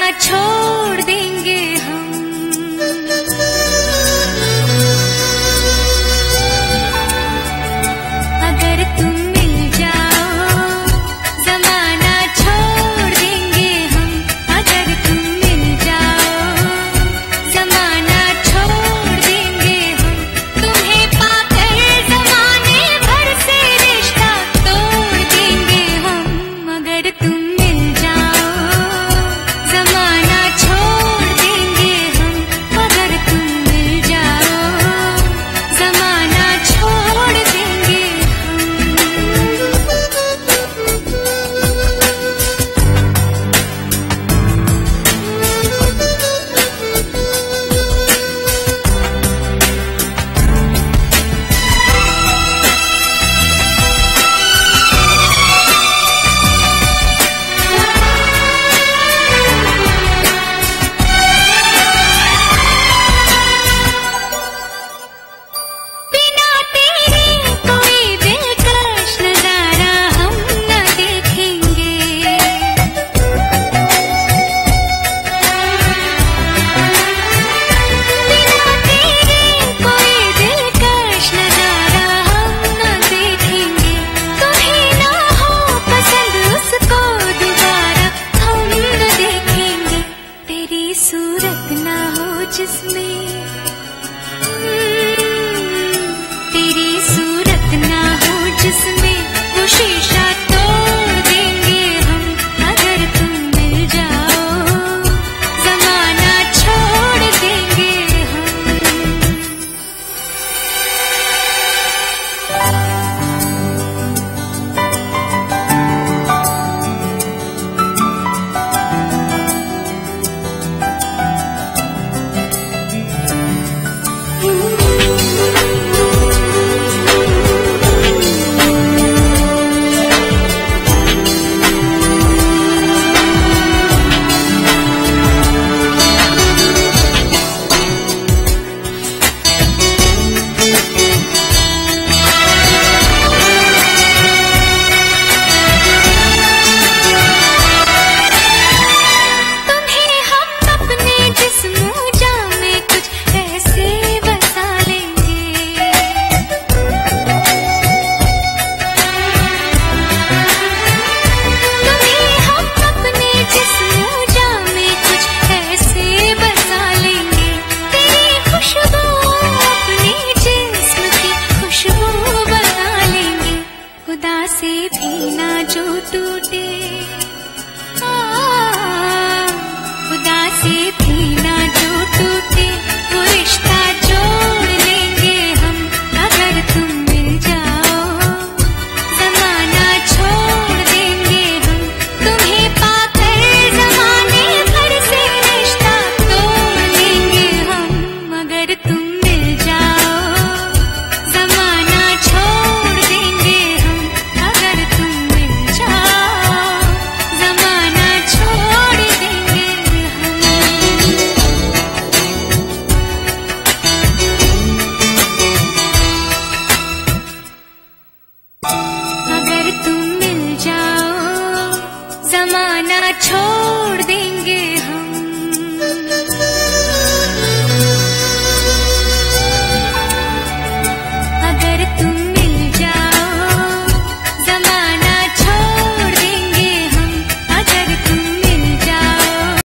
छोड़ देंगे हम। अगर तुम मिल जाओ जमाना छोड़ देंगे हम। अगर तुम मिल जाओ जमाना छोड़ देंगे हम। तुम्हें पाकर जमाने भर से रिश्ता तोड़ देंगे हम। अगर तुम मिल जाओ जमाना छोड़ देंगे हम। अगर तुम मिल जाओ जमाना छोड़ देंगे बिना तेरे कोई दिलकश नजारा हम न देखेंगे। बिना तेरे कोई दिलकश नजारा हम न देखेंगे। तुम्हें ना हो पसंद उसको दोबारा हम न देखेंगे। तेरी सूरत ना हो जिसमें तेरी सूरत ना हो जिसमें वो शीशा तोड़ देंगे हम। अगर तुम मिल जाओ जमाना छोड़ देंगे हम। तुम्हें हम अपने जिस्म जामे कुछ ऐसे बसा लेंगे। तुम्हें हम अपने जिस्म जामे कुछ ऐसे बसा लेंगे। तेरी खुशबू अपने जिस्म की खुशबू बना लेंगे। खुदा से भी ना जो टूटे खुदा से भी ना जो टूटे वो रिश्ता जोड़ लेंगे हम। अगर तुम मिल जाओ जमाना छोड़ देंगे हम। तुम्हें पाकर जमाने भर से रिश्ता तोड़ लेंगे हम। अगर तुम मिल जाओ जमाना छोड़ देंगे हम। अगर तुम मिल जाओ जमाना छोड़ देंगे हम। अगर तुम मिल जाओ जमाना छोड़